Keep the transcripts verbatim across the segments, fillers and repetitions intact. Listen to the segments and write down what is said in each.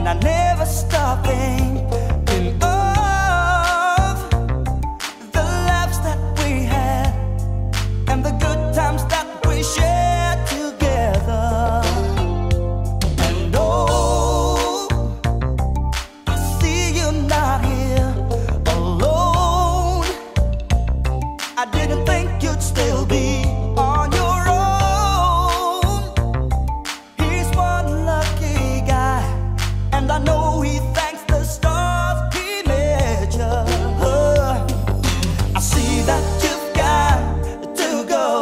I never stop thinking of the laughs that we had and the good times that we shared together. And oh, I see you not here alone. I didn't think you'd still be on your own. He's one lucky guy, and I know he thanks the stars he made you. I see that you've got to go,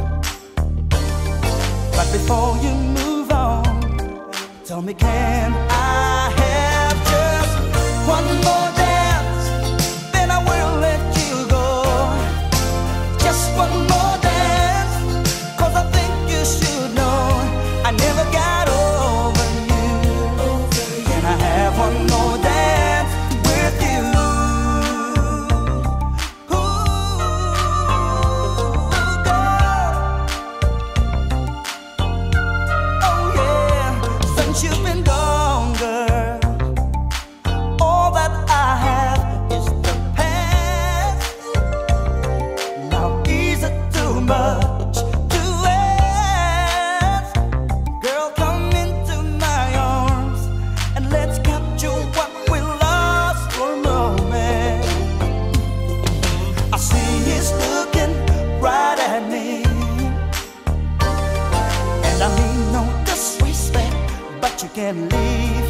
but before you move on, tell me, can I have just one more dance? Then I will let you go. Just one more dance, 'cause I think you should know I never got over you. Can I have one more dance with you? Ooh, girl. Oh yeah, since you've been gone, girl, all that I have is the past. Now is it too much to ask? Girl, come into my arms and let's capture what we lost for a moment. I see he's looking right at me, and I mean no disrespect, but you can't leave